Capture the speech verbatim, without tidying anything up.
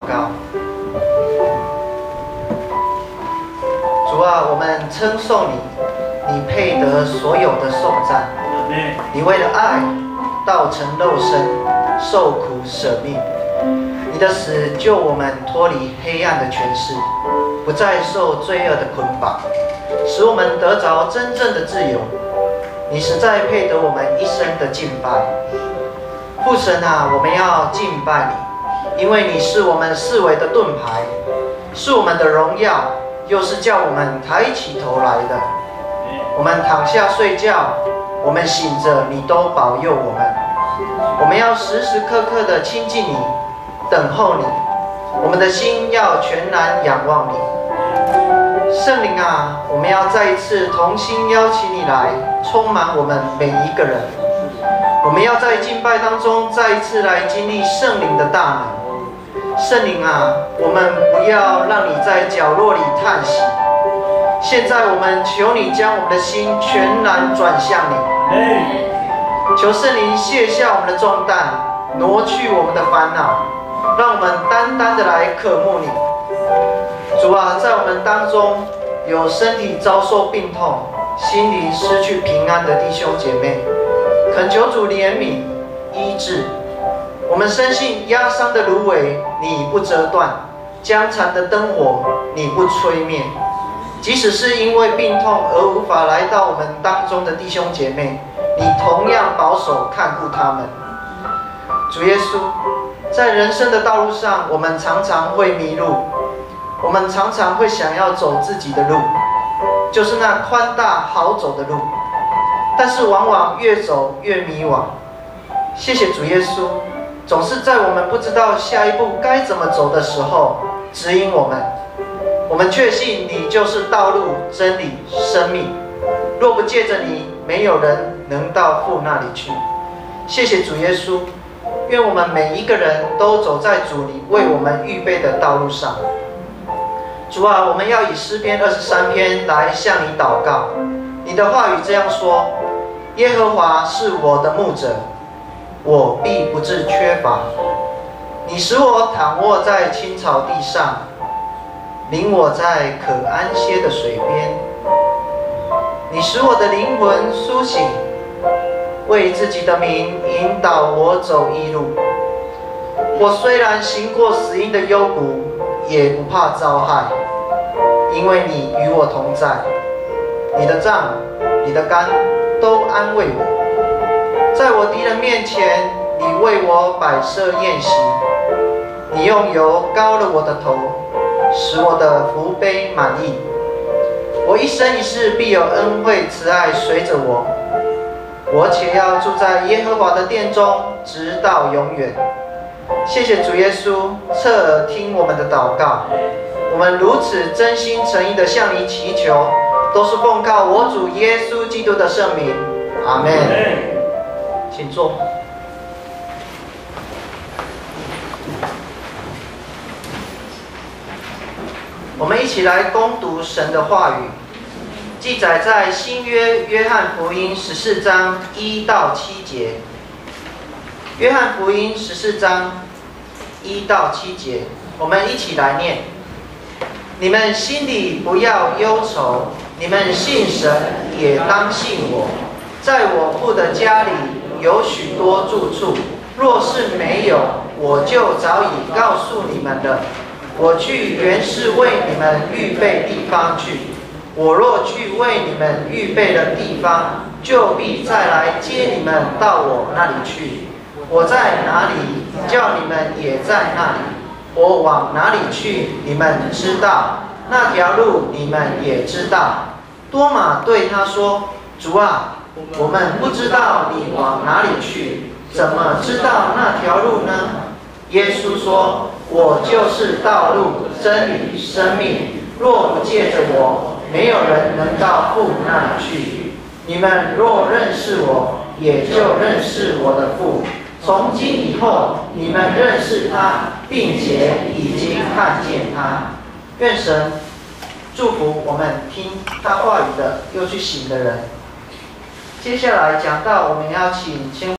告。主啊，我们称颂你，你配得所有的颂赞。你为了爱，道成肉身，受苦舍命。你的死救我们脱离黑暗的权势，不再受罪恶的捆绑，使我们得着真正的自由。你实在配得我们一生的敬拜。父神啊，我们要敬拜你，因为你是我们四围的盾牌，是我们的荣耀，又是叫我们抬起头来的。我们躺下睡觉，我们醒着，你都保佑我们。我们要时时刻刻的亲近你，等候你。我们的心要全然仰望你。圣灵啊，我们要再一次同心邀请你来，充满我们每一个人。我们要在敬拜当中再一次来经历圣灵的大能。圣灵啊，我们不要让你在角落里叹息。现在我们求你将我们的心全然转向你。求圣灵卸下我们的重担，挪去我们的烦恼，让我们单单的来渴慕你。主啊，在我们当中有身体遭受病痛、心灵失去平安的弟兄姐妹，恳求主怜悯医治。我们深信压伤的芦苇你不折断，将残的灯火你不吹灭。即使是因为病痛而无法来到我们当中的弟兄姐妹，你同样保守看顾他们。主耶稣，在人生的道路上，我们常常会迷路，我们常常会想要走自己的路，就是那宽大好走的路，但是往往越走越迷惘。谢谢主耶稣，总是在我们不知道下一步该怎么走的时候指引我们。我们确信你就是道路、真理、生命，若不借着你，没有人能到父那里去。谢谢主耶稣，愿我们每一个人都走在主你为我们预备的道路上。主啊，我们要以诗篇二十三篇来向你祷告。你的话语这样说：耶和华是我的牧者，我必不致缺乏。你使我躺卧在青草地上，领我在可安歇的水边。你使我的灵魂苏醒，为自己的名引导我走义路。我虽然行过死荫的幽谷，也不怕遭害，因为你与我同在。你的杖、你的竿都安慰我。在我敌人面前，你为我摆设宴席。你用油膏了我的头，使我的福杯满溢。我一生一世必有恩惠慈爱随着我，我且要住在耶和华的殿中，直到永远。谢谢主耶稣，侧耳听我们的祷告。我们如此真心诚意的向你祈求，都是奉靠我主耶稣基督的圣名。阿们。请坐。我们一起来攻读神的话语，记载在新约约翰福音十四章一到七节。约翰福音十四章一到七节，我们一起来念：你们心里不要忧愁，你们信神也当信我。在我父的家里有许多住处，若是没有，我就早已告诉你们了。我去原是为你们预备地方去。我若去为你们预备了地方，就必再来接你们到我那里去。我在哪里，叫你们也在那里。我往哪里去，你们知道，那条路你们也知道。多马对他说：主啊，我们不知道你往哪里去，怎么知道那条路呢？耶稣说：我就是道路、真理、生命。若不借着我，没有人能到父那里去。你们若认识我，也就认识我的父。从今以后，你们认识他，并且已经看见他。愿神祝福我们听他话语的，又去行的人。接下来讲到，我们要请先。